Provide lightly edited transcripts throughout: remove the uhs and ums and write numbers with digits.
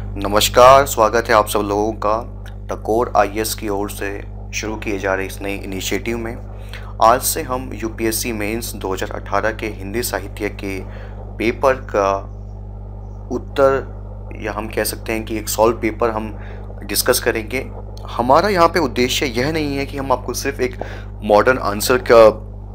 नमस्कार, स्वागत है आप सब लोगों का द कोर आईएएस की ओर से शुरू किए जा रहे इस नए इनिशिएटिव में। आज से हम यूपीएससी मेंस 2018 के हिंदी साहित्य के पेपर का उत्तर या हम कह सकते हैं कि एक सॉल्व पेपर हम डिस्कस करेंगे। हमारा यहाँ पे उद्देश्य यह नहीं है कि हम आपको सिर्फ एक मॉडर्न आंसर का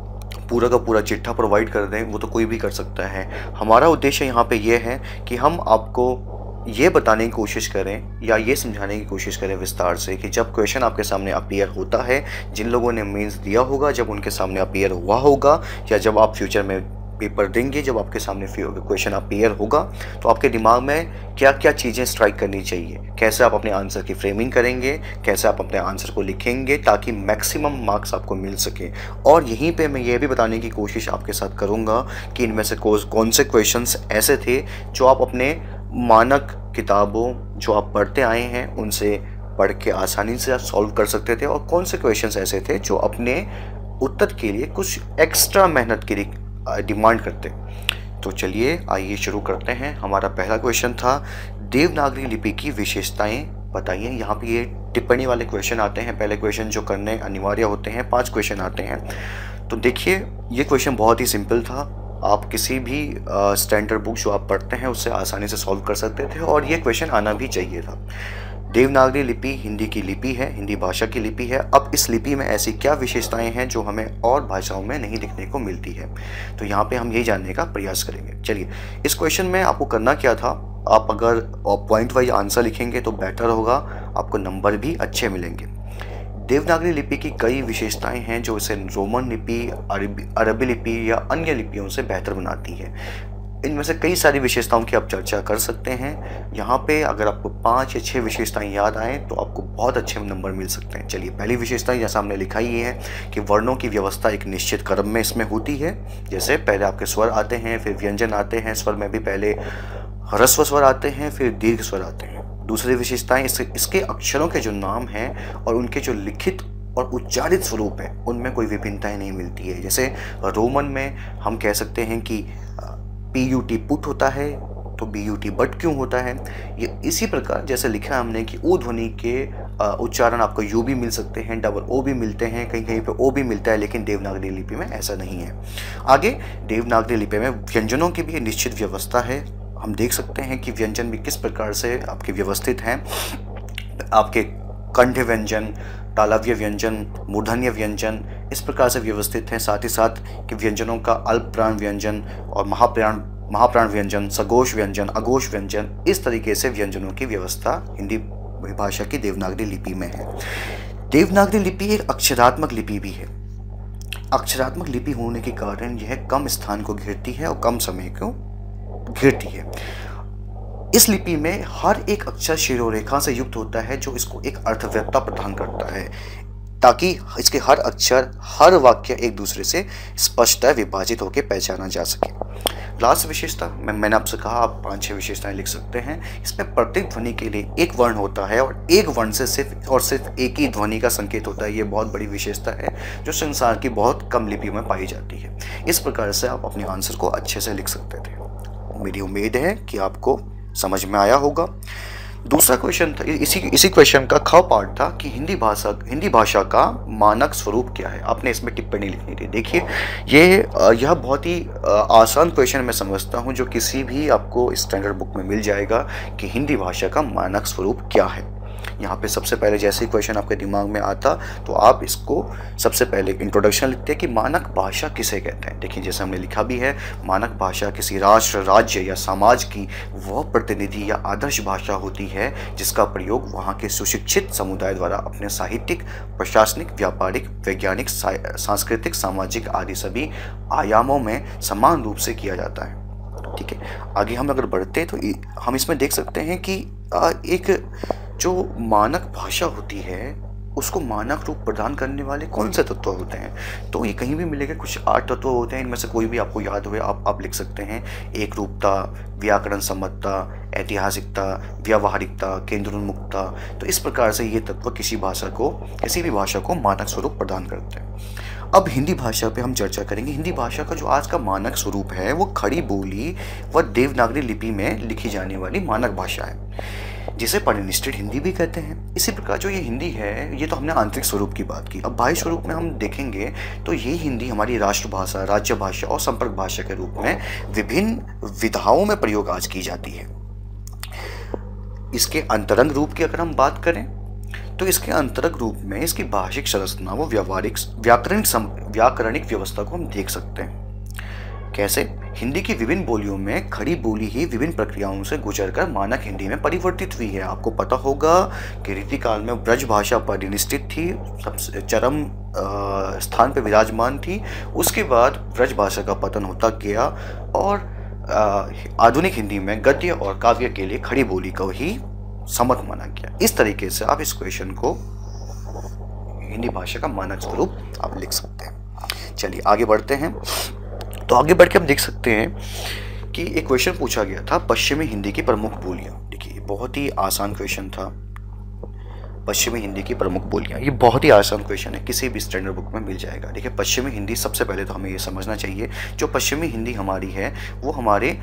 पूरा चिट्ठा प्रोवाइड कर दें, वो तो कोई भी कर सकता है। हमारा उद्देश्य यहाँ पे ये है कि हम आपको ये बताने की कोशिश करें या ये समझाने की कोशिश करें विस्तार से कि जब क्वेश्चन आपके सामने अपीयर होता है, जिन लोगों ने मेंस दिया होगा, जब उनके सामने अपीयर हुआ होगा या जब आप फ्यूचर में पेपर देंगे, जब आपके सामने क्वेश्चन अपीयर होगा, तो आपके दिमाग में क्या क्या चीज़ें स्ट्राइक करनी चाहिए, कैसे आप अपने आंसर की फ्रेमिंग करेंगे, कैसे आप अपने आंसर को लिखेंगे ताकि मैक्सिमम मार्क्स आपको मिल सके। और यहीं पे मैं ये भी बताने की कोशिश आपके साथ करूँगा कि इनमें से कौन से क्वेश्चंस ऐसे थे जो आप अपने मानक किताबों जो आप पढ़ते आए हैं उनसे पढ़ के आसानी से आप सॉल्व कर सकते थे, और कौन से क्वेश्चंस ऐसे थे जो अपने उत्तर के लिए कुछ एक्स्ट्रा मेहनत की डिमांड करते। तो चलिए आइए शुरू करते हैं। हमारा पहला क्वेश्चन था देवनागरी लिपि की विशेषताएं बताइए। यहाँ पे ये टिप्पणी वाले क्वेश्चन आते हैं, पहले क्वेश्चन जो करने अनिवार्य होते हैं, 5 क्वेश्चन आते हैं। तो देखिए ये क्वेश्चन बहुत ही सिंपल था, आप किसी भी स्टैंडर्ड बुक जो आप पढ़ते हैं उससे आसानी से सॉल्व कर सकते थे और ये क्वेश्चन आना भी चाहिए था। देवनागरी लिपि हिंदी की लिपि है, हिंदी भाषा की लिपि है। अब इस लिपि में ऐसी क्या विशेषताएं हैं जो हमें और भाषाओं में नहीं दिखने को मिलती है, तो यहाँ पे हम यही जानने का प्रयास करेंगे। चलिए, इस क्वेश्चन में आपको करना क्या था, आप अगर पॉइंट वाइज आंसर लिखेंगे तो बेटर होगा, आपको नंबर भी अच्छे मिलेंगे। देवनागरी लिपि की कई विशेषताएं हैं जो इसे रोमन लिपि, अरबी लिपि या अन्य लिपियों से बेहतर बनाती है। इनमें से कई सारी विशेषताओं की आप चर्चा कर सकते हैं। यहाँ पे अगर आपको 5 या 6 विशेषताएं याद आएँ तो आपको बहुत अच्छे नंबर मिल सकते हैं। चलिए, पहली विशेषता जैसा हमने लिखा ही है कि वर्णों की व्यवस्था एक निश्चित क्रम में इसमें होती है। जैसे पहले आपके स्वर आते हैं, फिर व्यंजन आते हैं, स्वर में भी पहले ह्रस्व स्वर आते हैं, फिर दीर्घ स्वर आते हैं। दूसरी विशेषताएं इसके अक्षरों के जो नाम हैं और उनके जो लिखित और उच्चारित स्वरूप है उनमें कोई विभिन्नताएं नहीं मिलती है। जैसे रोमन में हम कह सकते हैं कि PUT पुट होता है तो BUT बट क्यों होता है। ये इसी प्रकार जैसे लिखा हमने कि ऊ ध्वनि के उच्चारण आपको यू भी मिल सकते हैं, डबल ओ भी मिलते हैं, कहीं कहीं पे ओ भी मिलता है, लेकिन देवनागरी लिपि में ऐसा नहीं है। आगे देवनागरी लिपि में व्यंजनों की भी निश्चित व्यवस्था है। हम देख सकते हैं कि व्यंजन भी किस प्रकार से आपके व्यवस्थित हैं। आपके कंठ व्यंजन, तालव्य व्यंजन, मूर्धन्य व्यंजन इस प्रकार से व्यवस्थित हैं। साथ ही साथ कि व्यंजनों का अल्प प्राण व्यंजन और महाप्राण व्यंजन, सघोष व्यंजन, अघोष व्यंजन, इस तरीके से व्यंजनों की व्यवस्था हिंदी भाषा की देवनागरी लिपि में है। देवनागरी लिपि एक अक्षरात्मक लिपि भी है। अक्षरात्मक लिपि होने के कारण यह कम स्थान को घेरती है और कम समय को घेरती है। इस लिपि में हर एक अक्षर शिरोरेखा से युक्त होता है जो इसको एक अर्थव्यवस्था प्रदान करता है, ताकि इसके हर अक्षर, हर वाक्य एक दूसरे से स्पष्ट विभाजित होकर पहचाना जा सके। लास्ट विशेषता मैंने आपसे कहा आप 5-6 विशेषताएं लिख सकते हैं। इसमें प्रत्येक ध्वनि के लिए एक वर्ण होता है और एक वर्ण से सिर्फ एक ही ध्वनि का संकेत होता है। ये बहुत बड़ी विशेषता है जो संसार की बहुत कम लिपियों में पाई जाती है। इस प्रकार से आप अपने आंसर को अच्छे से लिख सकते थे। मेरी उम्मीद है कि आपको समझ में आया होगा। दूसरा क्वेश्चन था, इसी क्वेश्चन का ख पार्ट था कि हिंदी भाषा का मानक स्वरूप क्या है। आपने इसमें टिप्पणी लिखनी थी। देखिए यह बहुत ही आसान क्वेश्चन मैं समझता हूँ जो किसी भी आपको स्टैंडर्ड बुक में मिल जाएगा कि हिंदी भाषा का मानक स्वरूप क्या है। यहाँ पे सबसे पहले जैसे ही क्वेश्चन आपके दिमाग में आता तो आप इसको सबसे पहले इंट्रोडक्शन लिखते हैं कि मानक भाषा किसे कहते हैं। देखिए जैसे हमने लिखा भी है, मानक भाषा किसी राष्ट्र, राज्य या समाज की वह प्रतिनिधि या आदर्श भाषा होती है जिसका प्रयोग वहाँ के सुशिक्षित समुदाय द्वारा अपने साहित्यिक, प्रशासनिक, व्यापारिक, वैज्ञानिक, सांस्कृतिक, सामाजिक आदि सभी आयामों में समान रूप से किया जाता है। ठीक है, आगे हम अगर बढ़ते हैं तो हम इसमें देख सकते हैं कि एक जो मानक भाषा होती है उसको मानक रूप प्रदान करने वाले कौन से तत्व होते हैं। तो ये कहीं भी मिलेगा, कुछ 8 तत्व होते हैं। इनमें से कोई भी आपको याद हुए आप लिख सकते हैं। एक रूपता, व्याकरण सम्मतता, ऐतिहासिकता, व्यावहारिकता, केंद्रोन्मुखता। तो इस प्रकार से ये तत्व किसी भी भाषा को मानक स्वरूप प्रदान करते हैं। अब हिंदी भाषा पे हम चर्चा करेंगे। हिंदी भाषा का जो आज का मानक स्वरूप है वो खड़ी बोली व देवनागरी लिपि में लिखी जाने वाली मानक भाषा है, जिसे परिनिष्ठित हिंदी भी कहते हैं। इसी प्रकार जो ये हिंदी है, ये तो हमने आंतरिक स्वरूप की बात की। अब बाह्य स्वरूप में हम देखेंगे तो ये हिंदी हमारी राष्ट्रभाषा, राज्य भाषा और संपर्क भाषा के रूप में विभिन्न विधाओं में प्रयोग आज की जाती है। इसके अंतरंग रूप की अगर हम बात करें तो इसके अंतरंग रूप में इसकी भाषिक संरचना व व्याकरणिक व्यवस्था को हम देख सकते हैं। कैसे? हिंदी की विभिन्न बोलियों में खड़ी बोली ही विभिन्न प्रक्रियाओं से गुजरकर मानक हिंदी में परिवर्तित हुई है। आपको पता होगा कि रीतिकाल में ब्रज भाषा परिनिष्ठित थी, सबसे चरम स्थान पर विराजमान थी। उसके बाद ब्रज भाषा का पतन होता गया और आधुनिक हिंदी में गद्य और काव्य के लिए खड़ी बोली को ही सम्मत माना गया। इस तरीके से आप इस क्वेश्चन को हिंदी भाषा का मानक स्वरूप आप लिख सकते हैं। चलिए आगे बढ़ते हैं। तो आगे बढ़ के हम देख सकते हैं कि एक क्वेश्चन पूछा गया था, पश्चिमी हिंदी की प्रमुख बोलियां। देखिए बहुत ही आसान क्वेश्चन था, पश्चिमी हिंदी की प्रमुख बोलियां। ये बहुत ही आसान क्वेश्चन है, किसी भी स्टैंडर्ड बुक में मिल जाएगा। देखिए पश्चिमी हिंदी, सबसे पहले तो हमें ये समझना चाहिए जो पश्चिमी हिंदी हमारी है वो हमारे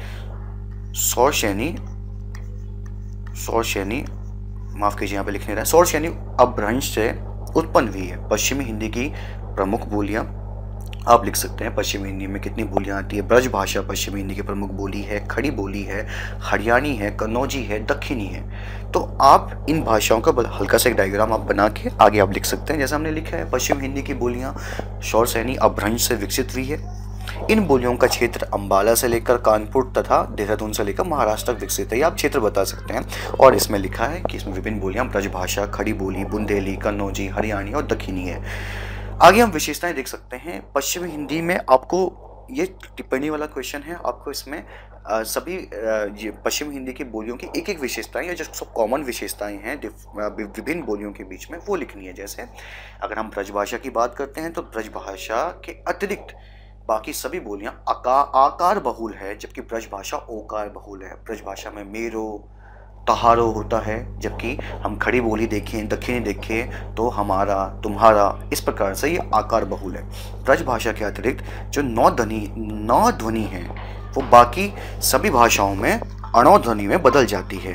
सौरसेनी माफ कीजिए, यहाँ पे लिख नहीं रहा है, सौरसेनी अपभ्रंश से उत्पन्न हुई है। पश्चिमी हिंदी की प्रमुख बोलियां आप लिख सकते हैं। पश्चिमी हिंदी में कितनी बोलियां आती है? ब्रज भाषा पश्चिमी हिंदी की प्रमुख बोली है, खड़ी बोली है, हरियाणी है, कन्नौजी है, दक्षिणी है। तो आप इन भाषाओं का हल्का सा एक डायग्राम आप बना के आगे आप लिख सकते हैं। जैसा हमने लिखा है, पश्चिमी हिंदी की बोलियां सौरसेनी अपभ्रंश से विकसित हुई है। इन बोलियों का क्षेत्र अंबाला से लेकर कानपुर तथा देहरादून से लेकर महाराष्ट्र तक विकसित है। ये आप क्षेत्र बता सकते हैं। और इसमें लिखा है कि इसमें विभिन्न बोलियां ब्रजभाषा, खड़ी बोली, बुंदेली, कन्नौजी, हरियाणी और दक्षिणी है। आगे हम विशेषताएं देख सकते हैं। पश्चिमी हिंदी में आपको ये टिप्पणी वाला क्वेश्चन है, आपको इसमें सभी पश्चिमी हिंदी की बोलियों की एक एक विशेषताएं या जो सब कॉमन विशेषताएं हैं विभिन्न बोलियों के बीच में वो लिखनी है। जैसे अगर हम ब्रजभाषा की बात करते हैं तो ब्रजभाषा के अतिरिक्त बाकी सभी बोलियां आकार बहुल है, जबकि ब्रजभाषा ओकार बहुल है। ब्रजभाषा में मेरो, तहारो होता है, जबकि हम खड़ी बोली देखें, दक्षिणी देखें तो हमारा, तुम्हारा, इस प्रकार से ये आकार बहुल है। ब्रजभाषा के अतिरिक्त जो नौ ध्वनि है वो बाकी सभी भाषाओं में अणो ध्वनि में बदल जाती है।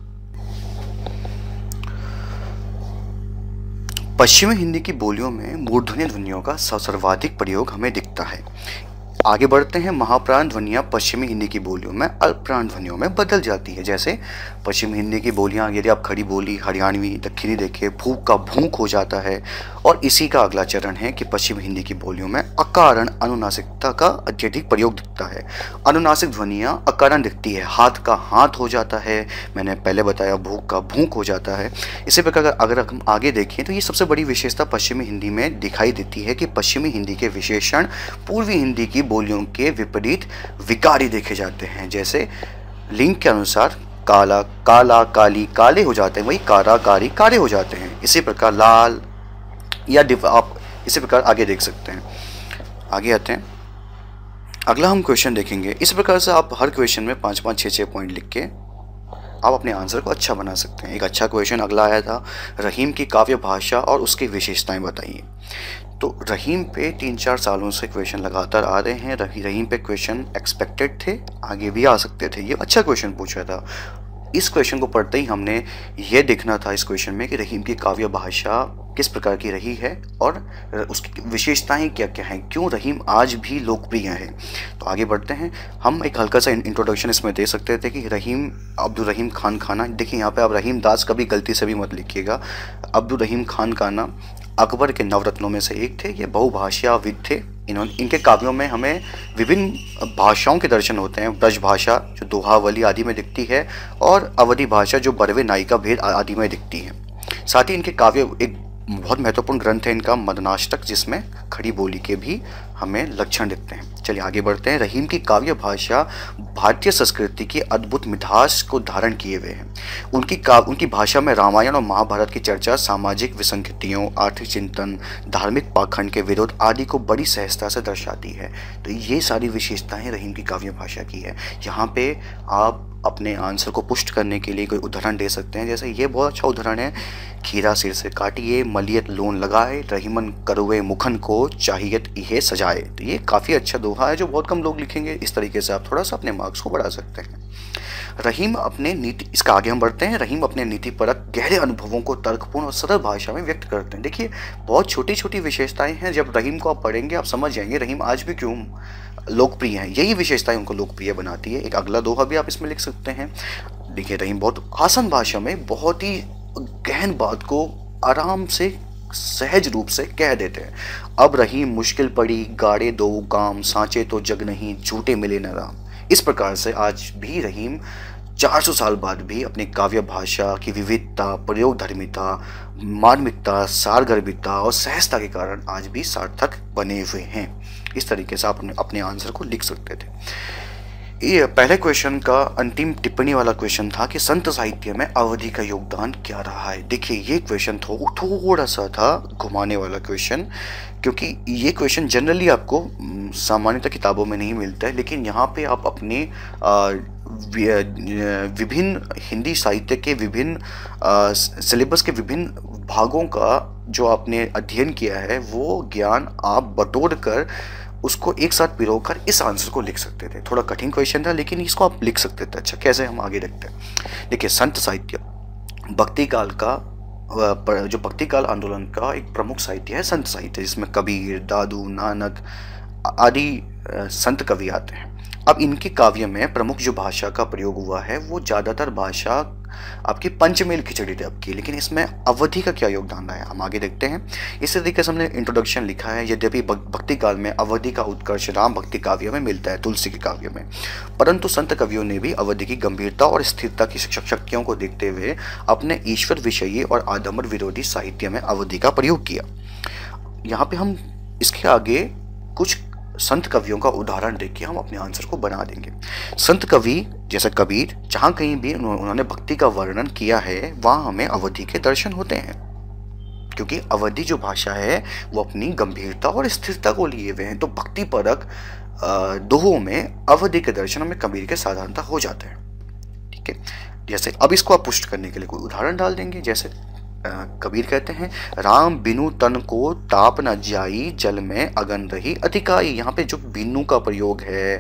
पश्चिमी हिंदी की बोलियों में मूर्धन्य ध्वनियों का सर्वाधिक प्रयोग हमें दिखता है। आगे बढ़ते हैं। महाप्राण ध्वनियाँ पश्चिमी हिंदी की बोलियों में अल्पप्राण ध्वनियों में बदल जाती है। जैसे पश्चिमी हिंदी की बोलियाँ यदि आप खड़ी बोली, हरियाणवी, दक्षिणी देखें, भूख का भूख हो जाता है। और इसी का अगला चरण है कि पश्चिमी हिंदी की बोलियों में अकारण अनुनासिकता का अत्यधिक प्रयोग दिखता है। अनुनासिक ध्वनियाँ अकारण दिखती है, हाथ का हाथ हो जाता है, मैंने पहले बताया भूख का भूख हो जाता है। इसी प्रकार अगर हम आगे देखें तो ये सबसे बड़ी विशेषता पश्चिमी हिंदी में दिखाई देती है कि पश्चिमी हिंदी के विशेषण पूर्वी हिंदी की बोलियों के विपरीत विकारी देखे जाते हैं। जैसे लिंग के अनुसार काला, काला, काली, काले हो जाते हैं, वही कारा, कारी, कारे हो जाते हैं। इसी प्रकार लाल या आप इसी प्रकार आगे देख सकते हैं। आगे आते हैं, अगला हम क्वेश्चन देखेंगे। इस प्रकार से आप हर क्वेश्चन में 5-5, 6-6 पॉइंट लिख के आप अपने आंसर को अच्छा बना सकते हैं। एक अच्छा क्वेश्चन अगला आया था, रहीम की काव्य भाषा और उसकी विशेषताएं बताइए। तो रहीम पे 3-4 सालों से क्वेश्चन लगातार आ रहे हैं। रहीम पे क्वेश्चन एक्सपेक्टेड थे, आगे भी आ सकते थे। ये अच्छा क्वेश्चन पूछा था। इस क्वेश्चन को पढ़ते ही हमने ये देखना था इस क्वेश्चन में कि रहीम की काव्य भाषा किस प्रकार की रही है और उसकी विशेषताएं क्या क्या हैं, क्यों रहीम आज भी लोकप्रिय है। तो आगे बढ़ते हैं। हम एक हल्का सा इंट्रोडक्शन इसमें दे सकते थे कि रहीम अब्दुल रहीम खान खाना, देखिए यहाँ पे आप रहीम दास कभी गलती से भी मत लिखिएगा। अब्दुल रहीम खान खाना अकबर के नवरत्नों में से एक थे। ये बहुभाषाविद थे। इनके काव्यों में हमें विभिन्न भाषाओं के दर्शन होते हैं। ब्रज भाषा जो दोहावली आदि में दिखती है और अवधी भाषा जो बरवे नायिका भेद आदि में दिखती है। साथ ही इनके काव्य, एक बहुत महत्वपूर्ण ग्रंथ है इनका मदनाष्टक, जिसमें खड़ी बोली के भी हमें लक्षण दिखते हैं। चलिए आगे बढ़ते हैं। रहीम की काव्य भाषा भारतीय संस्कृति की अद्भुत मिठास को धारण किए हुए हैं। उनकी भाषा में रामायण और महाभारत की चर्चा, सामाजिक विसंगतियों, आर्थिक चिंतन, धार्मिक पाखंड के विरोध आदि को बड़ी सहजता से दर्शाती है। तो ये सारी विशेषताएं रहीम की काव्य भाषा की है। यहाँ पे आप अपने आंसर को पुष्ट करने के लिए कोई उदाहरण दे सकते हैं। जैसे ये बहुत अच्छा उदाहरण है, खीरा सिर से काटिए, मलियत लोन लगाए, रहीमन करुए मुखन को चाहियत इहे सजाए। तो ये काफ़ी अच्छा दोहा है जो बहुत कम लोग लिखेंगे। इस तरीके से आप थोड़ा सा अपने मार्क्स को बढ़ा सकते हैं। रहीम अपने नीति, इसका आगे हम बढ़ते हैं। रहीम अपने नीतिपरक गहरे अनुभवों को तर्कपूर्ण और सरल भाषा में व्यक्त करते हैं। देखिए बहुत छोटी छोटी विशेषताएं हैं, जब रहीम को आप पढ़ेंगे आप समझ जाएंगे रहीम आज भी क्यों लोकप्रिय हैं। यही विशेषताएं उनको लोकप्रिय बनाती है। एक अगला दोहा भी आप इसमें लिख सकते हैं। देखिए रहीम बहुत आसान भाषा में बहुत ही गहन बात को आराम से सहज रूप से कह देते हैं। अब रहीम मुश्किल पड़ी, गाड़े दो काम, सांचे तो जग नहीं, झूठे मिले न राम। इस प्रकार से आज भी रहीम 400 साल बाद भी अपनी काव्य भाषा की विविधता, प्रयोगधर्मिता, मार्मिकता, सारगर्भिता और सहजता के कारण आज भी सार्थक बने हुए हैं। इस तरीके से आप अपने आंसर को लिख सकते थे। ये पहले क्वेश्चन का अंतिम टिप्पणी वाला क्वेश्चन था कि संत साहित्य में अवधि का योगदान क्या रहा है। देखिए ये क्वेश्चन थोड़ा सा था घुमाने वाला क्वेश्चन, क्योंकि ये क्वेश्चन जनरली आपको सामान्यतः किताबों में नहीं मिलता है, लेकिन यहाँ पे आप अपने विभिन्न हिंदी साहित्य के विभिन्न सिलेबस के विभिन्न भागों का जो आपने अध्ययन किया है वो ज्ञान आप बटोर कर उसको एक साथ पिरोकर इस आंसर को लिख सकते थे। थोड़ा कठिन क्वेश्चन था लेकिन इसको आप लिख सकते थे। अच्छा कैसे, हम आगे देखते हैं। देखिए संत साहित्य भक्ति काल का जो भक्ति काल आंदोलन का एक प्रमुख साहित्य है संत साहित्य, जिसमें कबीर, दादू, नानक आदि संत कवि आते हैं। अब इनके काव्य में प्रमुख जो भाषा का प्रयोग हुआ है वो ज़्यादातर भाषा आपकी पंचमेल खिचड़ी टाइप की, लेकिन इसमें अवधि का क्या योगदान रहा है हम आगे देखते हैं। इस तरीके से हमने इंट्रोडक्शन लिखा है। यद्यपि भक्ति काल में अवधि का उत्कर्ष राम भक्ति काव्य में मिलता है, तुलसी के काव्य में, परंतु संत कवियों ने भी अवधि की गंभीरता और स्थिरता की शक्तियों को देखते हुए अपने ईश्वर विषयी और आडंबर विरोधी साहित्य में अवधि का प्रयोग किया। यहाँ पे हम इसके आगे कुछ संत कवियों का उदाहरण देके हम अपने आंसर को बना देंगे। संत कवि जैसे कबीर, जहाँ कहीं भी उन्होंने भक्ति का वर्णन किया है वहाँ हमें अवधि के दर्शन होते हैं, क्योंकि अवधि जो भाषा है वो अपनी गंभीरता और स्थिरता को लिए हुए हैं। तो भक्ति परक दोहों में अवधि के दर्शन हमें कबीर के साधारणता हो जाते हैं। ठीक है, जैसे अब इसको आप पुष्ट करने के लिए कोई उदाहरण डाल देंगे। जैसे कबीर कहते हैं राम बिनु तन को ताप न जाई, जल में अगन रही अधिकाई। यहाँ पे जो बिनु का प्रयोग है,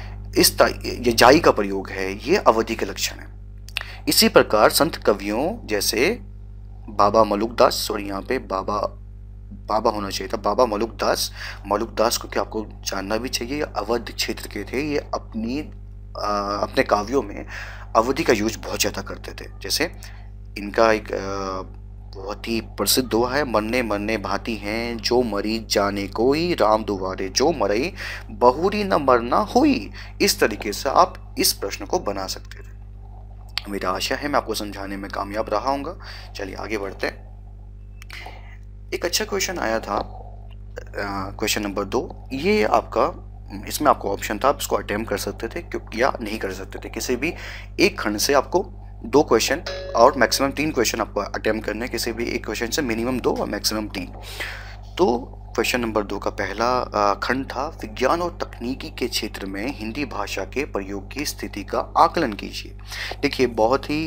ये जाई का प्रयोग है, ये अवधि के लक्षण है। इसी प्रकार संत कवियों जैसे बाबा मलुकदास, सॉरी यहाँ पे बाबा होना चाहिए था, बाबा मलुकदास को क्या आपको जानना भी चाहिए, ये अवध क्षेत्र के थे। ये अपने काव्यों में अवधि का यूज बहुत ज़्यादा करते थे। जैसे इनका एक बहुत ही प्रसिद्ध दोहा है, मरने मरने भांति हैं जो मरी जाने कोई, राम दुआरे जो मरई बहुरी न मरना हुई। इस तरीके से आप इस प्रश्न को बना सकते थे। मेरा आशा है मैं आपको समझाने में कामयाब रहा हूँगा। चलिए आगे बढ़ते हैं। एक अच्छा क्वेश्चन आया था, क्वेश्चन नंबर 2। ये आपका, इसमें आपको ऑप्शन था, आप इसको अटेम्प्ट कर सकते थे या नहीं कर सकते थे। किसी भी एक खंड से आपको 2 क्वेश्चन और मैक्सिमम 3 क्वेश्चन आपको अटेम्प्ट करने, किसी भी एक क्वेश्चन से मिनिमम 2 और मैक्सिमम 3। तो क्वेश्चन नंबर 2 का पहला खंड था विज्ञान और तकनीकी के क्षेत्र में हिंदी भाषा के प्रयोग की स्थिति का आकलन कीजिए। देखिए बहुत ही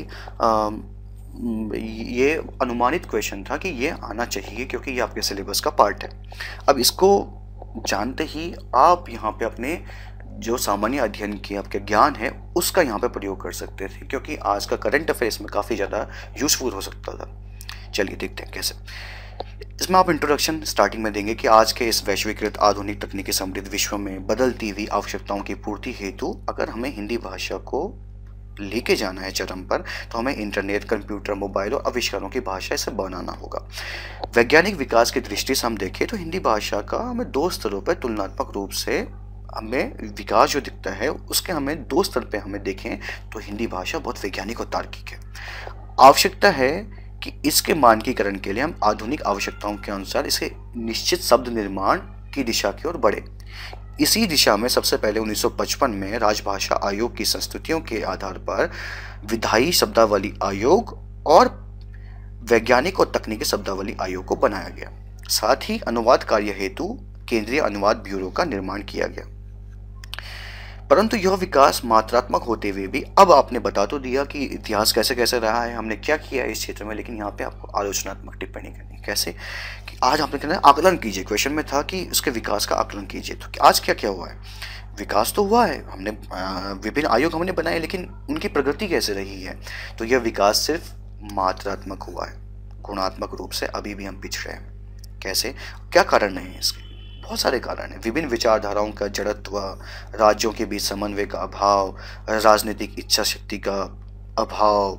ये अनुमानित क्वेश्चन था कि ये आना चाहिए क्योंकि ये आपके सिलेबस का पार्ट है। अब इसको जानते ही आप यहाँ पे अपने जो सामान्य अध्ययन की आपके ज्ञान है उसका यहाँ पे प्रयोग कर सकते थे, क्योंकि आज का करंट अफेयर्स में काफ़ी ज़्यादा यूजफुल हो सकता था। चलिए देखते हैं कैसे। इसमें आप इंट्रोडक्शन स्टार्टिंग में देंगे कि आज के इस वैश्वीकृत आधुनिक तकनीकी समृद्ध विश्व में बदलती हुई आवश्यकताओं की पूर्ति हेतु अगर हमें हिंदी भाषा को लेके जाना है चरम पर, तो हमें इंटरनेट, कंप्यूटर, मोबाइल और आविष्कारों की भाषा इसे बनाना होगा। वैज्ञानिक विकास की दृष्टि से हम देखें तो हिंदी भाषा का हमें 2 स्तरों पर तुलनात्मक रूप से हमें विकास जो दिखता है उसके हमें 2 स्तर पे हमें देखें तो हिंदी भाषा बहुत वैज्ञानिक और तार्किक है। आवश्यकता है कि इसके मानकीकरण के लिए हम आधुनिक आवश्यकताओं के अनुसार इसे निश्चित शब्द निर्माण की दिशा की ओर बढ़े। इसी दिशा में सबसे पहले 1955 में राजभाषा आयोग की संस्तुतियों के आधार पर विधायी शब्दावली आयोग और वैज्ञानिक और तकनीकी शब्दावली आयोग को बनाया गया। साथ ही अनुवाद कार्य हेतु केंद्रीय अनुवाद ब्यूरो का निर्माण किया गया। परंतु यह विकास मात्रात्मक होते हुए भी, अब आपने बता तो दिया कि इतिहास कैसे कैसे रहा है, हमने क्या किया है इस क्षेत्र में, लेकिन यहाँ पे आपको आलोचनात्मक टिप्पणी करनी। कैसे कि आज आपने कहना है आकलन कीजिए, क्वेश्चन में था कि उसके विकास का आकलन कीजिए। तो आज क्या क्या हुआ है? विकास तो हुआ है, हमने विभिन्न आयोग हमने बनाए, लेकिन उनकी प्रगति कैसे रही है? तो यह विकास सिर्फ मात्रात्मक हुआ है, गुणात्मक रूप से अभी भी हम पिछड़े हैं। कैसे, क्या कारण है इसके? बहुत सारे कारण हैं। विभिन्न विचारधाराओं का जड़त्व, राज्यों के बीच समन्वय का अभाव, राजनीतिक इच्छा शक्ति का अभाव,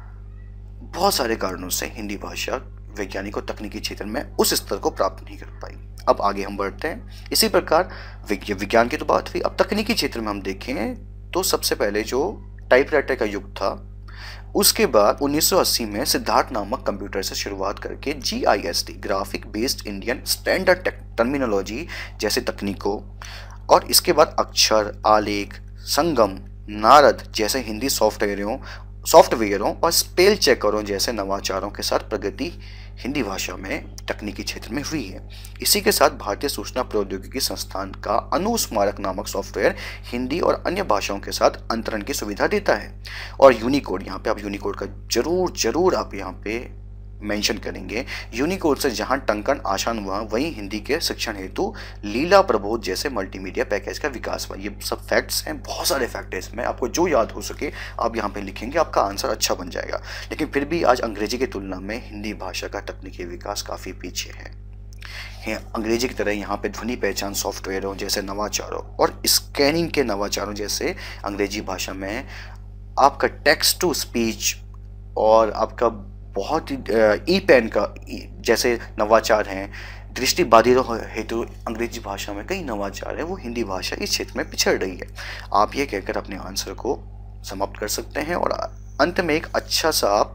बहुत सारे कारणों से हिंदी भाषा वैज्ञानिक और तकनीकी क्षेत्र में उस स्तर को प्राप्त नहीं कर पाई। अब आगे हम बढ़ते हैं। इसी प्रकार विज्ञान की तो बात हुई, अब तकनीकी क्षेत्र में हम देखें तो सबसे पहले जो टाइपराइटर का युग था, उसके बाद 1980 में सिद्धार्थ नामक कंप्यूटर से शुरुआत करके GIST, graphic based Indian standard terminology जैसे तकनीकों, और इसके बाद अक्षर, आलेख, संगम, नारद जैसे हिंदी सॉफ्टवेयरों और स्पेल चेकरों जैसे नवाचारों के साथ प्रगति हिंदी भाषा में तकनीकी क्षेत्र में हुई है। इसी के साथ भारतीय सूचना प्रौद्योगिकी संस्थान का अनुस्मारक नामक सॉफ्टवेयर हिंदी और अन्य भाषाओं के साथ अंतरण की सुविधा देता है। और यूनिकोड, यहाँ पे आप यूनिकोड का जरूर आप यहाँ पे मेंशन करेंगे। यूनिकोड से जहां टंकन आसान हुआ, वहीं हिंदी के शिक्षण हेतु लीला प्रबोध जैसे मल्टीमीडिया पैकेज का विकास हुआ। ये सब फैक्ट्स हैं, बहुत सारे फैक्ट हैं इसमें, आपको जो याद हो सके आप यहाँ पे लिखेंगे, आपका आंसर अच्छा बन जाएगा। लेकिन फिर भी आज अंग्रेजी की तुलना में हिंदी भाषा का तकनीकी विकास काफ़ी पीछे है। अंग्रेजी की तरह यहाँ पे ध्वनि पहचान सॉफ्टवेयरों जैसे नवाचारों और स्कैनिंग के नवाचारों जैसे अंग्रेजी भाषा में आपका टेक्स्ट टू स्पीच और आपका बहुत ही ई पेन का जैसे नवाचार हैं, दृष्टिबाधितों हेतु अंग्रेजी भाषा में कई नवाचार हैं, वो हिंदी भाषा इस क्षेत्र में पिछड़ रही है। आप ये कहकर अपने आंसर को समाप्त कर सकते हैं और अंत में एक अच्छा सा आप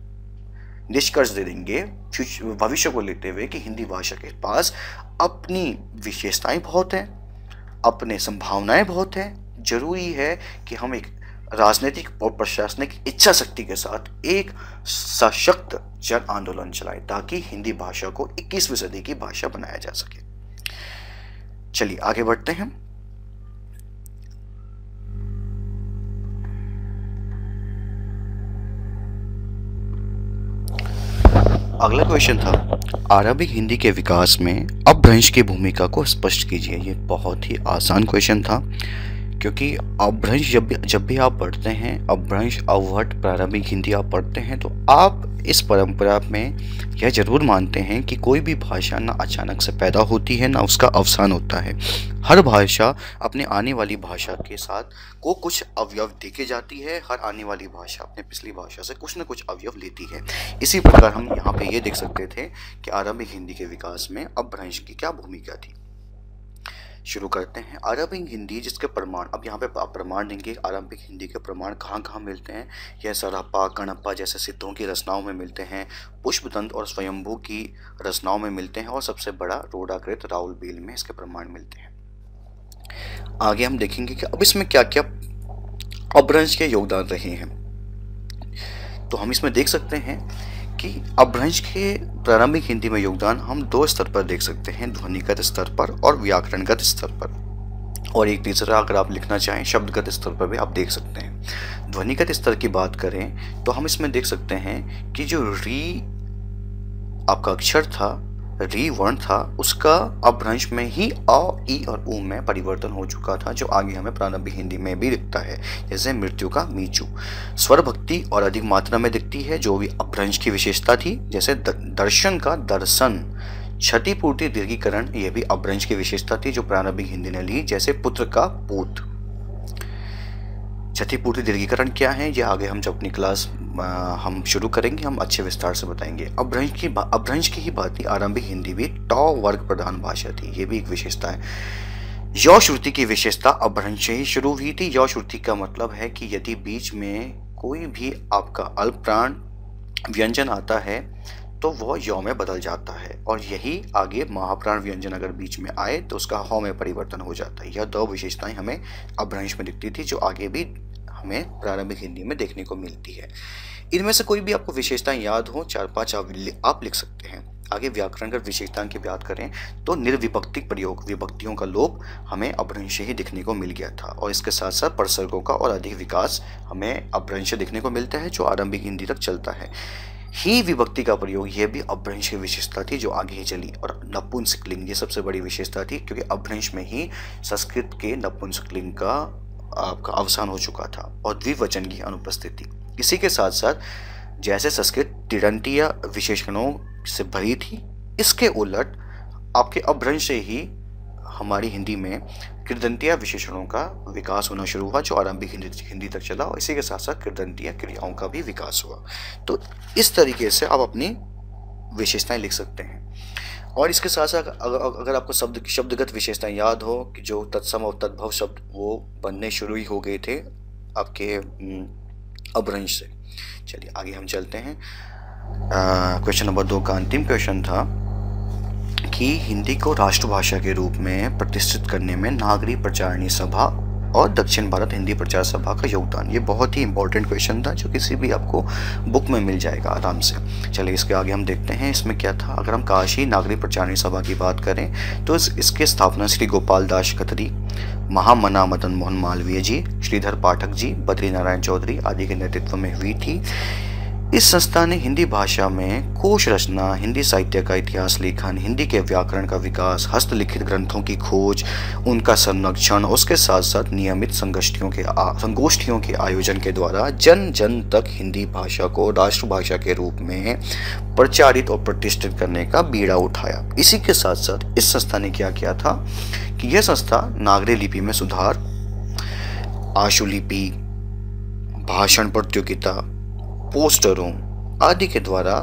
निष्कर्ष दे देंगे भविष्य को लेते हुए कि हिंदी भाषा के पास अपनी विशेषताएं बहुत हैं, अपने संभावनाएं बहुत हैं। जरूरी है कि हम एक राजनीतिक और प्रशासनिक इच्छा शक्ति के साथ एक सशक्त जन आंदोलन चलाएं ताकि हिंदी भाषा को 21वीं सदी की भाषा बनाया जा सके। चलिए आगे बढ़ते हैं। अगला क्वेश्चन था, अरबिक हिंदी के विकास में अपभ्रंश की भूमिका को स्पष्ट कीजिए। ये बहुत ही आसान क्वेश्चन था, क्योंकि अपभ्रंश जब भी आप पढ़ते हैं, अपभ्रंश, अवहट, प्रारंभिक हिंदी आप पढ़ते हैं, तो आप इस परंपरा में यह जरूर मानते हैं कि कोई भी भाषा ना अचानक से पैदा होती है, ना उसका अवसान होता है। हर भाषा अपने आने वाली भाषा के साथ को कुछ अवयव देके जाती है। हर आने वाली भाषा अपने पिछली भाषा से कुछ न कुछ अवयव लेती है। इसी प्रकार हम यहाँ पे ये देख सकते थे कि आरंभिक हिंदी के विकास में अपभ्रंश की क्या भूमिका थी। शुरू करते हैं। आरंभिक हिंदी जिसके प्रमाण, अब यहाँ पे आप प्रमाण देंगे आरंभिक हिंदी के प्रमाण कहाँ कहाँ मिलते हैं। यह सरहप्पा, गणप्पा जैसे सिद्धों की रचनाओं में मिलते हैं, पुष्पदंत और स्वयंभू की रचनाओं में मिलते हैं, और सबसे बड़ा रोडाकृत राउलबील में इसके प्रमाण मिलते हैं। आगे हम देखेंगे कि अब इसमें क्या क्या अपभ्रंश के योगदान रहे हैं। तो हम इसमें देख सकते हैं कि अपभ्रंश के प्रारंभिक हिंदी में योगदान हम दो स्तर पर देख सकते हैं, ध्वनिगत स्तर पर और व्याकरणगत स्तर पर। और एक तीसरा अगर आप लिखना चाहें शब्दगत स्तर पर भी आप देख सकते हैं। ध्वनिगत स्तर की बात करें तो हम इसमें देख सकते हैं कि जो री आपका अक्षर था, री वर्ण था, उसका अपभ्रंश में ही अ, ई और उ में परिवर्तन हो चुका था, जो आगे हमें प्रारंभिक हिंदी में भी दिखता है, जैसे मृत्यु का मीचू। स्वर भक्ति और अधिक मात्रा में दिखती है, जो भी अपभ्रंश की विशेषता थी, जैसे दर्शन का दर्शन। क्षतिपूर्ति दीर्घीकरण, यह भी अपभ्रंश की विशेषता थी जो प्रारंभिक हिंदी ने ली, जैसे पुत्र का पूत। क्षतिपूर्ति दीर्घीकरण क्या है, ये आगे हम जब अपनी क्लास हम शुरू करेंगे हम अच्छे विस्तार से बताएंगे। अपभ्रंश की ही बात थी, आरंभिक हिंदी भी ट वर्ग प्रधान भाषा थी, ये भी एक विशेषता है। यौ श्रुति की विशेषता अपभ्रंश से ही शुरू हुई थी। यौ श्रुति का मतलब है कि यदि बीच में कोई भी आपका अल्प प्राण व्यंजन आता है तो वह यौ में बदल जाता है, और यही आगे महाप्राण व्यंजन अगर बीच में आए तो उसका हौ में परिवर्तन हो जाता है। यह दो विशेषताएं हमें अपभ्रंश में दिखती थी, जो आगे भी हमें प्रारंभिक हिंदी में देखने को मिलती है। इनमें से कोई भी आपको विशेषताएं याद हो, 4-5 आप लिख सकते हैं। आगे व्याकरणगत विशेषताओं की बात करें तो निर्विभक्तिक प्रयोग, विभक्तियों का लोप हमें अपभ्रंश ही दिखने को मिल गया था, और इसके साथ साथ प्रसर्गों का और अधिक विकास हमें अपभ्रंश दिखने को मिलता है, जो आरंभिक हिंदी तक चलता है। ही विभक्ति का प्रयोग, यह भी अपभ्रंश की विशेषता थी जो आगे ही चली। और नपुंसकलिंग, ये सबसे बड़ी विशेषता थी, क्योंकि अपभ्रंश में ही संस्कृत के नपुंसकलिंग का आपका अवसान हो चुका था और द्विवचन की अनुपस्थिति। इसी के साथ साथ जैसे संस्कृत तिङंतिया विशेषणों से भरी थी, इसके उलट आपके अपभ्रंश से ही हमारी हिंदी में कृदंतिया विशेषणों का विकास होना शुरू हुआ, जो आरंभिक हिंदी तक चला, और इसी के साथ साथ कृदंतिया क्रियाओं का भी विकास हुआ। तो इस तरीके से आप अपनी विशेषताएं लिख सकते हैं। और इसके साथ साथ अगर आपको शब्दगत विशेषताएं याद हो कि जो तत्सम और तद्भव शब्द वो बनने शुरू ही हो गए थे आपके अपभ्रंश से। चलिए आगे हम चलते हैं। क्वेश्चन नंबर 2 का अंतिम क्वेश्चन था कि हिंदी को राष्ट्रभाषा के रूप में प्रतिष्ठित करने में नागरी प्रचारिणी सभा और दक्षिण भारत हिंदी प्रचार सभा का योगदान। ये बहुत ही इंपॉर्टेंट क्वेश्चन था, जो किसी भी आपको बुक में मिल जाएगा आराम से। चलिए इसके आगे हम देखते हैं इसमें क्या था। अगर हम काशी नागरी प्रचारिणी सभा की बात करें तो इसके स्थापना श्री गोपाल दास खत्री, महामना मदन मोहन मालवीय जी, श्रीधर पाठक जी, बद्री नारायण चौधरी आदि के नेतृत्व में हुई थी। इस संस्था ने हिंदी भाषा में कोश रचना, हिंदी साहित्य का इतिहास लेखन, हिंदी के व्याकरण का विकास, हस्तलिखित ग्रंथों की खोज, उनका संरक्षण, उसके साथ साथ नियमित संगोष्ठियों के आयोजन के द्वारा जन जन तक हिंदी भाषा को राष्ट्रभाषा के रूप में प्रचारित और प्रतिष्ठित करने का बीड़ा उठाया। इसी के साथ साथ इस संस्था ने क्या किया था कि यह संस्था नागरी लिपि में सुधार, आशुलिपि, भाषण प्रतियोगिता, पोस्टरों आदि के द्वारा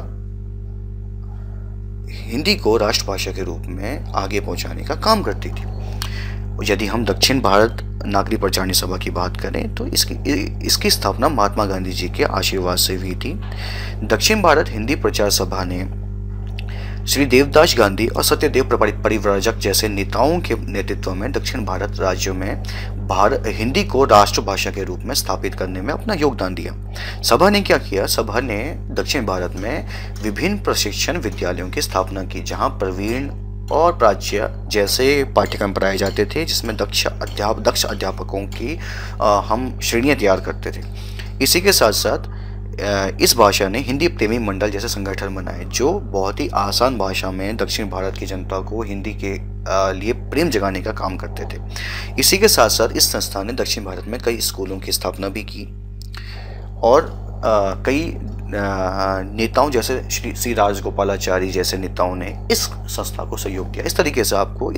हिंदी को राष्ट्रभाषा के रूप में आगे पहुंचाने का काम करती थी। यदि हम दक्षिण भारत नागरी प्रचारिणी सभा की बात करें तो इसकी स्थापना महात्मा गांधी जी के आशीर्वाद से हुई थी। दक्षिण भारत हिंदी प्रचार सभा ने श्री देवदास गांधी और सत्यदेव परिव्राजक जैसे नेताओं के नेतृत्व में दक्षिण भारत राज्यों में हिंदी को राष्ट्रभाषा के रूप में स्थापित करने में अपना योगदान दिया। सभा ने क्या किया? सभा ने दक्षिण भारत में विभिन्न प्रशिक्षण विद्यालयों की स्थापना की, जहां प्रवीण और प्राच्य जैसे पाठ्यक्रम पढ़ाए जाते थे, जिसमें दक्ष अध्यापकों की हम श्रेणियां तैयार करते थे। इसी के साथ साथ इस भाषा ने हिंदी प्रेमी मंडल जैसे संगठन बनाए, जो बहुत ही आसान भाषा में दक्षिण भारत की जनता को हिंदी के लिए प्रेम जगाने का काम करते थे। इसी के साथ साथ इस संस्था ने दक्षिण भारत में कई स्कूलों की स्थापना भी की, और कई नेताओं जैसे श्री राजगोपालाचारी जैसे नेताओं ने इस संस्था को सहयोग दिया। इस तरीके से आपको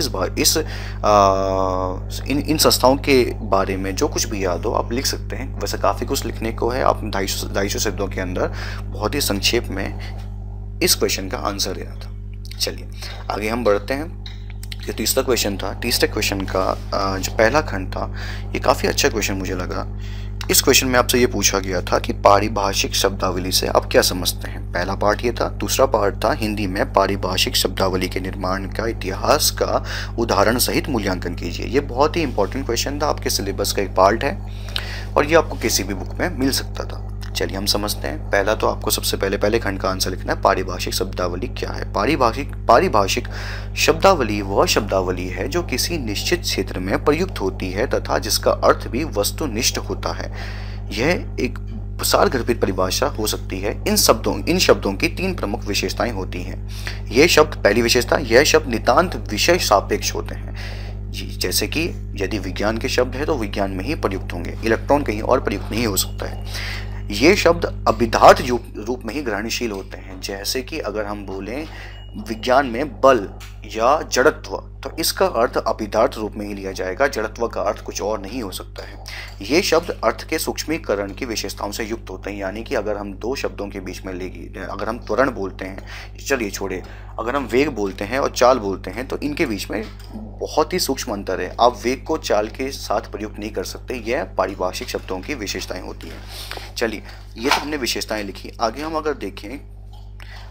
इन संस्थाओं के बारे में जो कुछ भी याद हो आप लिख सकते हैं। वैसे काफ़ी कुछ लिखने को है, आप 250 शब्दों के अंदर बहुत ही संक्षेप में इस क्वेश्चन का आंसर देना था। चलिए आगे हम बढ़ते हैं। ये तीसरा क्वेश्चन था। तीसरे क्वेश्चन का जो पहला खंड था, ये काफ़ी अच्छा क्वेश्चन मुझे लगा। इस क्वेश्चन में आपसे ये पूछा गया था कि पारिभाषिक शब्दावली से आप क्या समझते हैं। पहला पार्ट ये था। दूसरा पार्ट था हिंदी में पारिभाषिक शब्दावली के निर्माण का इतिहास का उदाहरण सहित मूल्यांकन कीजिए। ये बहुत ही इंपॉर्टेंट क्वेश्चन था, आपके सिलेबस का एक पार्ट है और ये आपको किसी भी बुक में मिल सकता था। चलिए हम समझते हैं। पहला तो आपको सबसे पहले खंड का आंसर लिखना है, पारिभाषिक शब्दावली क्या है। पारिभाषिक शब्दावली वह शब्दावली है जो किसी निश्चित क्षेत्र में प्रयुक्त होती है तथा जिसका अर्थ भी वस्तुनिष्ठ होता है। यह एक सारगर्भित परिभाषा हो सकती है। इन शब्दों की 3 प्रमुख विशेषताएं होती हैं। यह शब्द, पहली विशेषता, यह शब्द नितांत विषय सापेक्ष होते हैं। जैसे कि यदि विज्ञान के शब्द है तो विज्ञान में ही प्रयुक्त होंगे, इलेक्ट्रॉन कहीं और प्रयुक्त नहीं हो सकता है। ये शब्द अभिधार्थ रूप में ही ग्रहणशील होते हैं। जैसे कि अगर हम बोलें विज्ञान में बल या जड़त्व, तो इसका अर्थ अभिधार्थ रूप में ही लिया जाएगा, जड़त्व का अर्थ कुछ और नहीं हो सकता है। ये शब्द अर्थ के सूक्ष्मीकरण की विशेषताओं से युक्त होते हैं। यानी कि अगर हम 2 शब्दों के बीच में अगर हम त्वरण बोलते हैं, चलिए छोड़े, अगर हम वेग बोलते हैं और चाल बोलते हैं तो इनके बीच में बहुत ही सूक्ष्म अंतर है। आप वेग को चाल के साथ प्रयुक्त नहीं कर सकते। यह पारिभाषिक शब्दों की विशेषताएं होती हैं। चलिए ये तो हमने विशेषताएं लिखी। आगे हम अगर देखें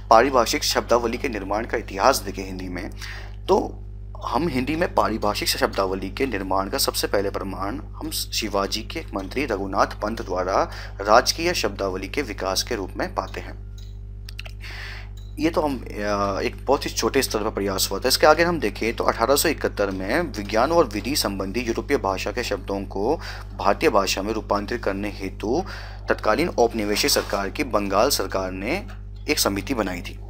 पारिभाषिक शब्दावली के निर्माण का इतिहास देखें हिंदी में, तो हम हिंदी में पारिभाषिक शब्दावली के निर्माण का सबसे पहले प्रमाण हम शिवाजी के एक मंत्री रघुनाथ पंत द्वारा राजकीय शब्दावली के विकास के रूप में पाते हैं। ये तो हम एक बहुत ही छोटे स्तर पर प्रयास हुआ था। इसके आगे हम देखें तो 1871 में विज्ञान और विधि संबंधी यूरोपीय भाषा के शब्दों को भारतीय भाषा में रूपांतरित करने हेतु तत्कालीन औपनिवेशिक सरकार की बंगाल सरकार ने एक समिति बनाई थी।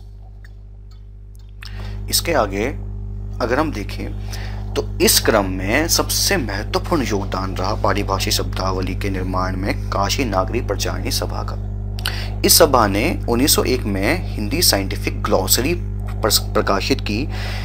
इसके आगे अगर हम देखें तो इस क्रम में सबसे महत्वपूर्ण योगदान रहा पारिभाषिक शब्दावली के निर्माण में काशी नागरी प्रचारिणी सभा का। इस सभा ने 1901 में हिंदी साइंटिफिक ग्लॉसरी प्रकाशित की।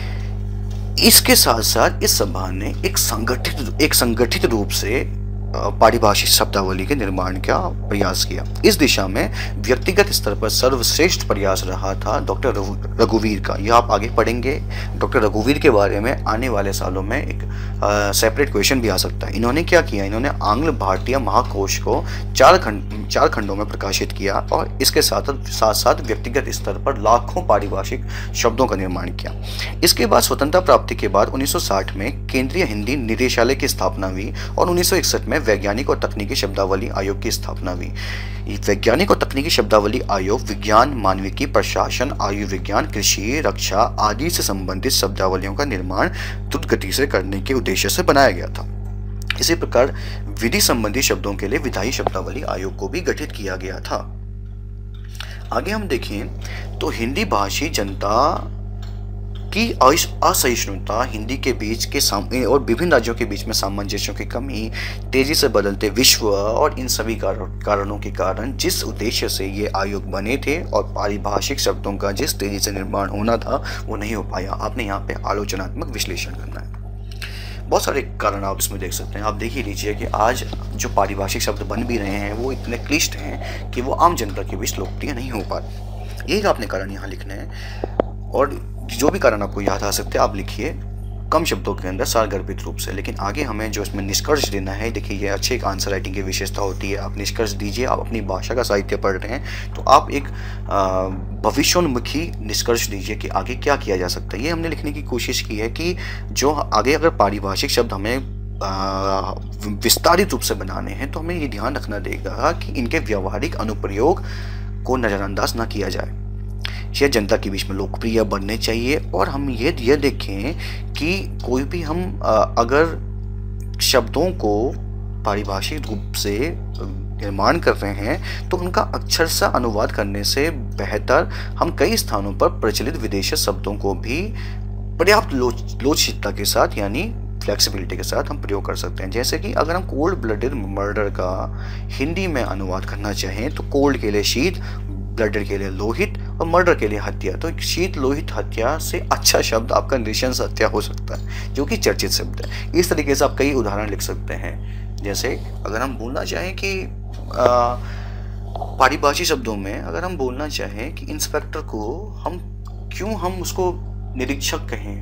इसके साथ साथ इस सभा ने एक संगठित रूप से पारिभाषिक शब्दावली के निर्माण का प्रयास किया। इस दिशा में व्यक्तिगत स्तर पर सर्वश्रेष्ठ प्रयास रहा था डॉक्टर रघुवीर का। यह आप आगे पढ़ेंगे। डॉक्टर रघुवीर के बारे में आने वाले सालों में एक सेपरेट क्वेश्चन भी आ सकता है। इन्होंने क्या किया, इन्होंने आंग्ल भारतीय महाकोश को चार खंडों में प्रकाशित किया और इसके साथ व्यक्तिगत स्तर पर लाखों पारिभाषिक शब्दों का निर्माण किया। इसके बाद स्वतंत्रता प्राप्ति के बाद 1960 में केंद्रीय हिंदी निदेशालय की स्थापना हुई और 1961 में वैज्ञानिक और तकनीकी शब्दावली आयोग की स्थापना हुई। वैज्ञानिक और तकनीकी शब्दावली आयोग विज्ञान, मानविकी, प्रशासन, आयुर्विज्ञान, कृषि, रक्षा आदि से संबंधित शब्दावलियों का निर्माण द्रुत गति से करने के उद्देश्य से बनाया गया था। इसी प्रकार विधि संबंधी शब्दों के लिए विधायी शब्दावली आयोग को भी गठित किया गया था। आगे हम देखें तो हिंदी भाषी जनता की असहिष्णुता, हिंदी के बीच के और विभिन्न राज्यों के बीच में सामंजस्य की कमी, तेजी से बदलते विश्व और इन सभी कारणों के कारण जिस उद्देश्य से ये आयोग बने थे और पारिभाषिक शब्दों का जिस तेजी से निर्माण होना था वो नहीं हो पाया। आपने यहाँ पे आलोचनात्मक विश्लेषण करना है। बहुत सारे कारण आप इसमें देख सकते हैं। आप देख ही लीजिए कि आज जो पारिभाषिक शब्द बन भी रहे हैं वो इतने क्लिष्ट हैं कि वो आम जनता के बीच लोकप्रिय नहीं हो पा रहे। यही आपने कारण यहाँ लिखने हैं और जो भी कारण आपको याद आ सकते हैं आप लिखिए कम शब्दों के अंदर सारगर्भित रूप से। लेकिन आगे हमें जो इसमें निष्कर्ष देना है, देखिए ये अच्छे एक आंसर राइटिंग की विशेषता होती है। आप निष्कर्ष दीजिए। आप अपनी भाषा का साहित्य पढ़ रहे हैं तो आप एक भविष्योन्मुखी निष्कर्ष दीजिए कि आगे क्या किया जा सकता है। ये हमने लिखने की कोशिश की है कि जो आगे अगर पारिभाषिक शब्द हमें विस्तारित रूप से बनाने हैं तो हमें ये ध्यान रखना देगा कि इनके व्यावहारिक अनुप्रयोग को नज़रअंदाज ना किया जाए। यह जनता के बीच में लोकप्रिय बनने चाहिए। और हम ये देखें कि कोई भी हम अगर शब्दों को पारिभाषिक रूप से निर्माण कर रहे हैं तो उनका अक्षरशः अनुवाद करने से बेहतर हम कई स्थानों पर प्रचलित विदेशी शब्दों को भी पर्याप्त लोचशिलता के साथ यानी फ्लेक्सिबिलिटी के साथ हम प्रयोग कर सकते हैं। जैसे कि अगर हम कोल्ड ब्लडेड मर्डर का हिंदी में अनुवाद करना चाहें तो कोल्ड के लिए शीत, ब्लडेड के लिए लोहित और मर्डर के लिए हत्या। तो शीत लोहित हत्या से अच्छा शब्द आपका नृशंस हत्या हो सकता है जो कि चर्चित शब्द है। इस तरीके से आप कई उदाहरण लिख सकते हैं। जैसे अगर हम बोलना चाहें कि पारिभाषिक शब्दों में अगर हम बोलना चाहें कि इंस्पेक्टर को हम उसको निरीक्षक कहें,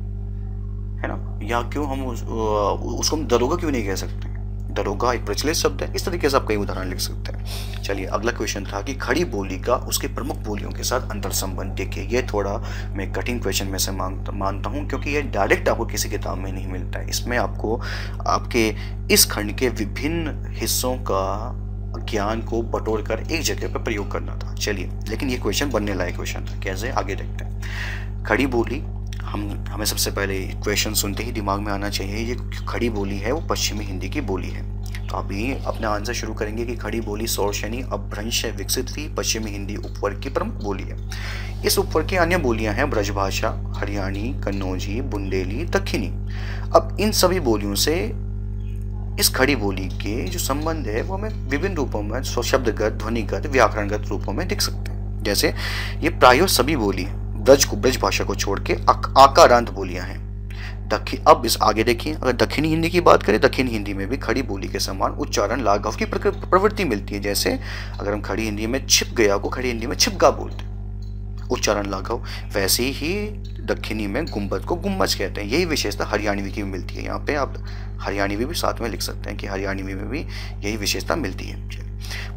है ना, या क्यों हम उसको हम दरोगा क्यों नहीं कह सकते। दरोगा एक प्रचलित शब्द है। इस तरीके से आप कई उदाहरण लिख सकते हैं। चलिए अगला क्वेश्चन था कि खड़ी बोली का उसके प्रमुख बोलियों के साथ अंतर संबंध देखिए। ये थोड़ा मैं कठिन क्वेश्चन में से मानता हूँ क्योंकि ये डायरेक्ट आपको किसी किताब में नहीं मिलता है। इसमें आपको आपके इस खंड के विभिन्न हिस्सों का ज्ञान को बटोर कर एक जगह पर प्रयोग करना था। चलिए, लेकिन ये क्वेश्चन बनने लायक क्वेश्चन था। कैसे, आगे देखते हैं। खड़ी बोली हमें सबसे पहले क्वेश्चन सुनते ही दिमाग में आना चाहिए ये खड़ी बोली है वो पश्चिमी हिंदी की बोली है। तो अभी अपना आंसर शुरू करेंगे कि खड़ी बोली सौरशनी अपभ्रंश से विकसित हुई पश्चिमी हिंदी उपवर्ग की प्रमुख बोली है। इस उपवर्ग की अन्य बोलियां हैं ब्रजभाषा, हरियाणी, कन्नौजी, बुंदेली, दक्षिणी। अब इन सभी बोलियों से इस खड़ी बोली के जो संबंध है वो हमें विभिन्न रूपों में शब्दगत, ध्वनिगत, व्याकरणगत रूपों में दिख सकते हैं। जैसे ये प्रायः सभी बोली ब्रज भाषा को छोड़ के आकारांत बोलियां हैं। अब इस आगे देखिए, अगर दक्षिणी हिंदी की बात करें, दक्षिणी हिंदी में भी खड़ी बोली के समान उच्चारण लाघव की प्रवृत्ति मिलती है। जैसे अगर हम खड़ी हिंदी में छिप गया को खड़ी हिंदी में छिपगा बोलते हैं, उच्चारण लाघव। वैसे ही दक्षिणी में गुंबद को गुम्मज कहते हैं। यही विशेषता हरियाणवी की मिलती है। यहाँ पे आप हरियाणवी भी साथ में लिख सकते हैं कि हरियाणवी में भी यही विशेषता मिलती है।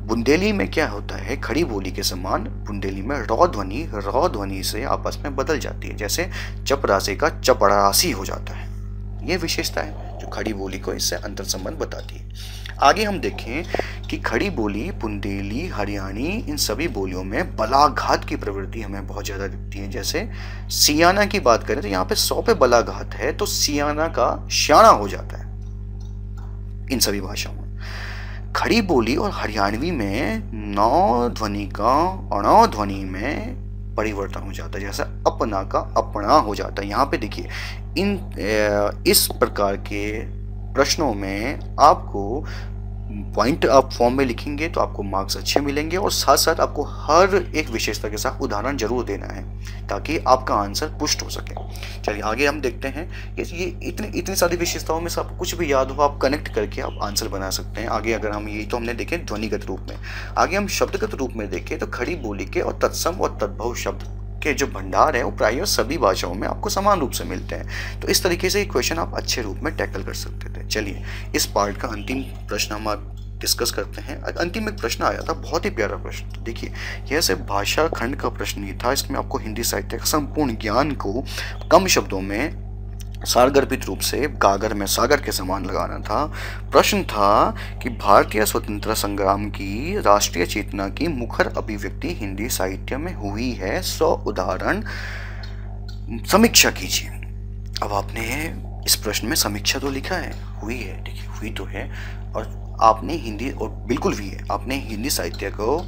बुंदेली में क्या होता है, खड़ी बोली के समान बुंदेली में रॉ ध्वनि से आपस में बदल जाती है, जैसे चपरासी का चपरासी हो जाता है। ये विशेषता है जो खड़ी बोली को इससे अंतर संबंध बताती है। आगे हम देखें कि खड़ी बोली, बुंदेली, हरियाणी, इन सभी बोलियों में बलाघात की प्रवृत्ति हमें बहुत ज़्यादा दिखती है। जैसे सियाना की बात करें तो यहाँ पे 100 पे बलाघात है, तो सियाना का श्याणा हो जाता है इन सभी भाषाओं में। खड़ी बोली और हरियाणवी में नौ ध्वनि का अणौ ध्वनि में परिवर्तन हो जाता है, जैसे अपना का अपना हो जाता है। यहाँ पे देखिए इस प्रकार के प्रश्नों में आपको पॉइंट आप फॉर्म में लिखेंगे तो आपको मार्क्स अच्छे मिलेंगे, और साथ साथ आपको हर एक विशेषता के साथ उदाहरण जरूर देना है ताकि आपका आंसर पुष्ट हो सके। चलिए आगे हम देखते हैं। ये इतनी सारी विशेषताओं में से आपको कुछ भी याद हो आप कनेक्ट करके आप आंसर बना सकते हैं। आगे अगर हम, ये तो हमने देखे ध्वनिगत रूप में, आगे हम शब्दगत रूप में देखें तो खड़ी बोली के और तत्सम और तद्भव शब्द के जो भंडार है वो प्रायः सभी भाषाओं में आपको समान रूप से मिलते हैं। तो इस तरीके से क्वेश्चन आप अच्छे रूप में टैकल कर सकते थे। चलिए इस पार्ट का अंतिम प्रश्न हम डिस्कस करते हैं। अंतिम एक प्रश्न आया था, बहुत ही प्यारा प्रश्न। तो देखिए यह सिर्फ भाषा खंड का प्रश्न नहीं था, इसमें आपको हिंदी साहित्य का संपूर्ण ज्ञान को कम शब्दों में सारगर्भित रूप से गागर में सागर के समान लगाना था। प्रश्न था कि भारतीय स्वतंत्रता संग्राम की राष्ट्रीय चेतना की मुखर अभिव्यक्ति हिंदी साहित्य में हुई है, 100 उदाहरण समीक्षा कीजिए। अब आपने इस प्रश्न में समीक्षा तो लिखा है, हुई है, देखिए हुई तो है, और आपने हिंदी, और बिल्कुल भी है, आपने हिंदी साहित्य को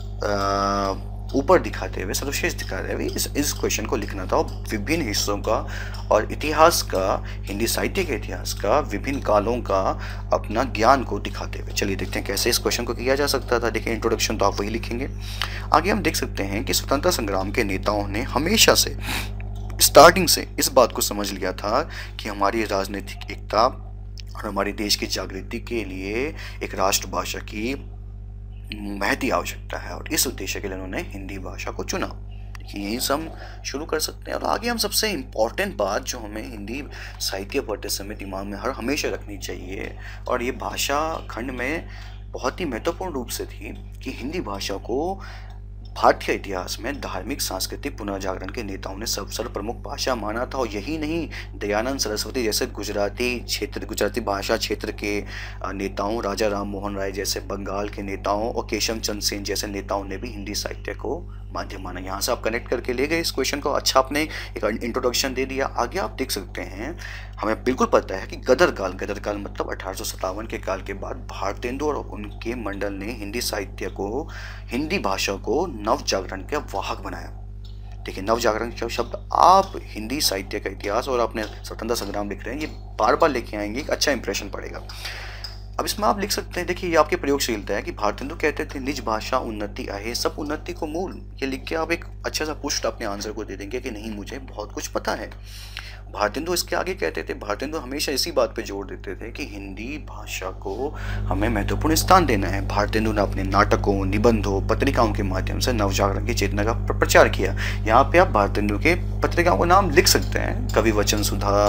ऊपर दिखाते हुए, सर्वश्रेष्ठ दिखाते हुए इस क्वेश्चन को लिखना था, और विभिन्न हिस्सों का और इतिहास का, हिंदी साहित्य के इतिहास का, विभिन्न कालों का अपना ज्ञान को दिखाते हुए। चलिए देखते हैं कैसे इस क्वेश्चन को किया जा सकता था। देखिए इंट्रोडक्शन तो आप वही लिखेंगे। आगे हम देख सकते हैं कि स्वतंत्रता संग्राम के नेताओं ने हमेशा से, स्टार्टिंग से इस बात को समझ लिया था कि हमारी राजनीतिक एकता और हमारे देश की जागृति के लिए एक राष्ट्रभाषा की महती आवश्यकता है, और इस उद्देश्य के लिए उन्होंने हिंदी भाषा को चुना। यहीं से हम शुरू कर सकते हैं। और आगे हम सबसे इम्पॉर्टेंट बात जो हमें हिंदी साहित्य पढ़ते समय दिमाग में हमेशा रखनी चाहिए, और ये भाषा खंड में बहुत ही महत्वपूर्ण रूप से थी, कि हिंदी भाषा को भारतीय इतिहास में धार्मिक सांस्कृतिक पुनर्जागरण के नेताओं ने सर्वप्रमुख भाषा माना था। और यही नहीं, दयानंद सरस्वती जैसे गुजराती भाषा क्षेत्र के नेताओं, राजा राम मोहन राय जैसे बंगाल के नेताओं, और केशव चंद्र सेन जैसे नेताओं ने भी हिंदी साहित्य को माध्यम माना। यहाँ से आप कनेक्ट करके ले गए इस क्वेश्चन को। अच्छा, आपने एक इंट्रोडक्शन दे दिया। आगे आप देख सकते हैं, हमें बिल्कुल पता है कि गदर काल मतलब 1857 के काल के बाद भारतेंदु और उनके मंडल ने हिंदी साहित्य को, हिंदी भाषा को नव जागरण का वाहक बनाया। देखिए नव जागरण का शब्द आप हिंदी साहित्य का इतिहास और अपने स्वतंत्रता संग्राम लिख रहे हैं, ये बार बार लेके आएंगे, एक अच्छा इंप्रेशन पड़ेगा। अब इसमें आप लिख सकते हैं, देखिए ये आपकी प्रयोगशीलता है कि भारतेंदु कहते थे निज भाषा उन्नति आहे, सब उन्नति को मूल। ये लिख के आप एक अच्छा सा पुष्ट अपने आंसर को दे देंगे कि नहीं मुझे बहुत कुछ पता है। भारतेंदु इसके आगे कहते थे, भारतेंदु हमेशा इसी बात पे जोर देते थे कि हिंदी भाषा को हमें महत्वपूर्ण स्थान देना है। भारतेंदु ने अपने नाटकों, निबंधों, पत्रिकाओं के माध्यम से नवजागरण की चेतना का प्रचार किया। यहाँ पे आप भारतेंदु के पत्रिकाओं का नाम लिख सकते हैं, कवि वचन सुधा,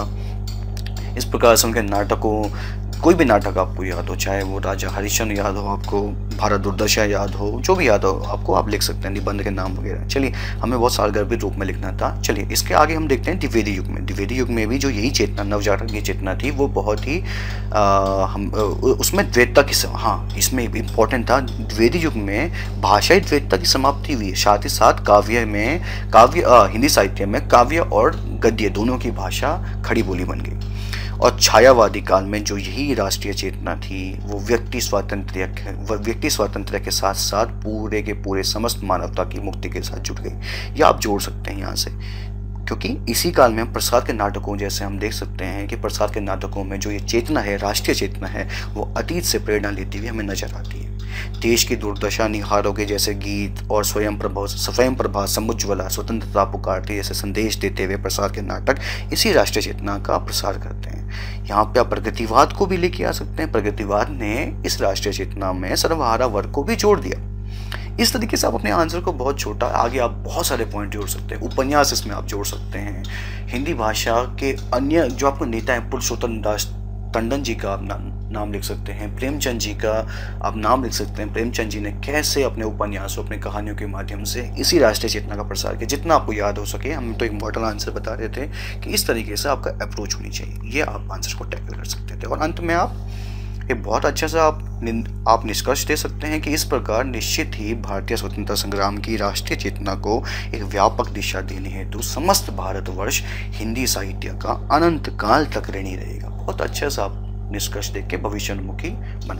इस प्रकार से उनके नाटकों, कोई भी नाटक आपको याद हो, चाहे वो राजा हरिश्चंद्र याद हो आपको, भारत दुर्दशा याद हो, जो भी याद हो आपको, आप लिख सकते हैं निबंध के नाम वगैरह। चलिए हमें बहुत सारगर्भित रूप में लिखना था। चलिए इसके आगे हम देखते हैं द्विवेदी युग में। द्विवेदी युग में भी जो यही चेतना, नवजागरण की चेतना थी, वो बहुत ही उसमें द्वैतता की, हाँ इसमें भी इम्पोर्टेंट था, द्विवेदी युग में भाषाई द्वैतता की समाप्ति हुई। साथ ही साथ हिंदी साहित्य में काव्य और गद्य दोनों की भाषा खड़ी बोली बन गई। और छायावादी काल में जो यही राष्ट्रीय चेतना थी, वो व्यक्ति स्वातंत्र्य के साथ साथ पूरे के पूरे समस्त मानवता की मुक्ति के साथ जुट गई। या आप जोड़ सकते हैं यहाँ से, क्योंकि इसी काल में प्रसाद के नाटकों, जैसे हम देख सकते हैं कि प्रसाद के नाटकों में जो ये चेतना है, राष्ट्रीय चेतना है, वो अतीत से प्रेरणा लेती हुई हमें नजर आती है। देश की दुर्दशा निहारोगे जैसे गीत, और स्वयं प्रभा, समुज्ज्वला, स्वतंत्रता पुकारती जैसे संदेश देते हुए प्रसाद के नाटक इसी राष्ट्रीय चेतना का प्रसार करते हैं। यहाँ पे आप प्रगतिवाद को भी लेके आ सकते हैं। प्रगतिवाद ने इस राष्ट्रीय चेतना में सर्वहारा वर्ग को भी जोड़ दिया। इस तरीके से आप अपने आंसर को बहुत छोटा, आगे आप बहुत सारे पॉइंट जोड़ सकते हैं। उपन्यास इसमें आप जोड़ सकते हैं। हिंदी भाषा के अन्य जो आपको नेता हैं, पुरुषोत्तम दास टंडन जी का नाम लिख सकते हैं, प्रेमचंद जी का आप नाम लिख सकते हैं। प्रेमचंद जी ने कैसे अपने उपन्यासों, अपने कहानियों के माध्यम से इसी राष्ट्रीय चेतना का प्रसार किया, जितना आपको याद हो सके। हम तो एक मॉडल आंसर बता रहे थे कि इस तरीके से आपका अप्रोच होनी चाहिए, ये आप आंसर को टैकल कर सकते थे। और अंत में आप ये बहुत अच्छा सा आप निष्कर्ष दे सकते हैं कि इस प्रकार निश्चित ही भारतीय स्वतंत्रता संग्राम की राष्ट्रीय चेतना को एक व्यापक दिशा देने हेतु समस्त भारतवर्ष हिंदी साहित्य का अनंत काल तक ऋणी रहेगा। बहुत अच्छा सा आप निष्कर्ष देख के भविष्योन्मुखी बना